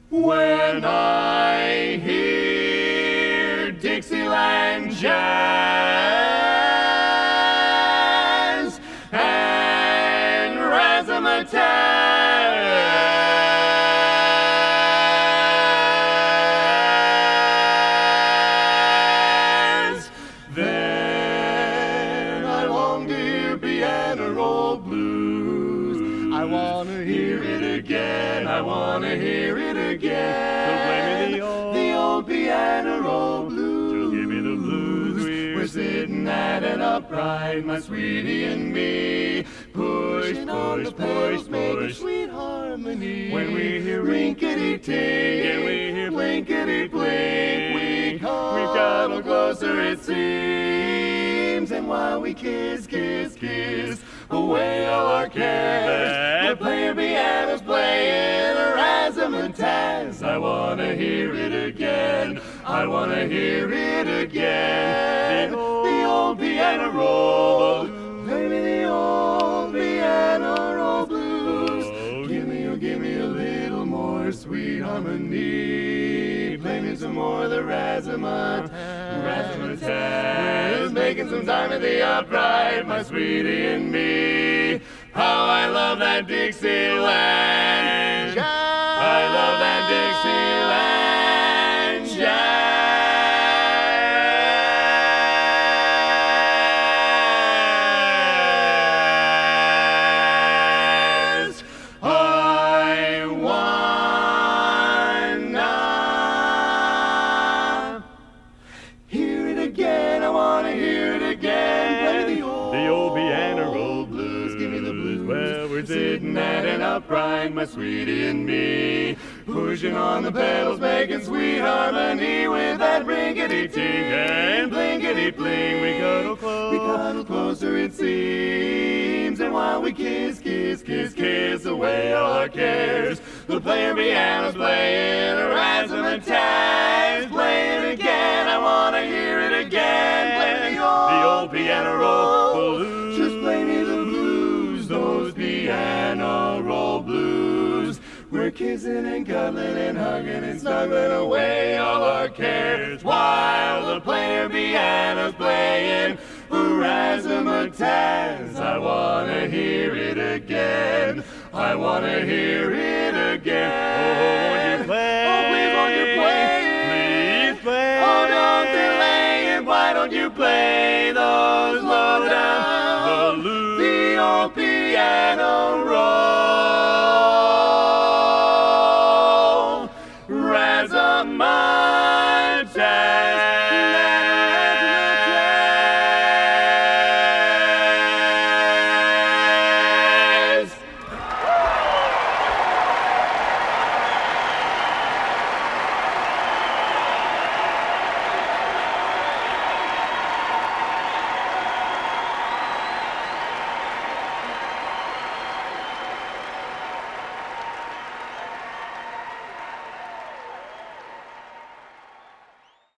When I hear Dixieland jazz and razzmatazz, then I long to hear piano roll blues. I want to hear it again, I want to hear it again. So play me the old piano roll blues. Just give me the blues. We're sitting at an upright, my sweetie and me, pushing on the pedals, making sweet harmony. When we hear rinkety-tink and we hear blinkety-blink, we cuddle closer it seems. And while we kiss, kiss, kiss away all our cares, the player piano's playing a razzmatazz. I wanna hear it again, I wanna hear it again. The old piano roll, play me the old piano roll blues. Give me a little more sweet harmony. Play me some more of the razzmatazz. Making some time at the upright, my sweetie and me. How I love that Dixieland jazz. I love that Dixieland jazz. I wanna hear it again, I wanna hear it again. Play the old piano roll blues. Give me the blues. Well, we're Sitting at an upright, my sweetie and me, pushing on the pedals, making sweet harmony with that rinkety-tink and blinkety-bling. We cuddle closer it seems, and while we kiss, kiss, kiss, kiss away all our cares, the player piano's playing a razzmatazz. Play it again, I wanna hear it again. Play the old piano roll blues. Just play me the blues, those piano roll blues. We're kissing and cuddling and hugging and snuggling away all our cares, while the player piano's playing a razzmatazz. I wanna hear it again, I wanna hear it again. Oh, won't you play? Oh, please won't you play? Please play. Oh, don't delay it, why don't you play those low down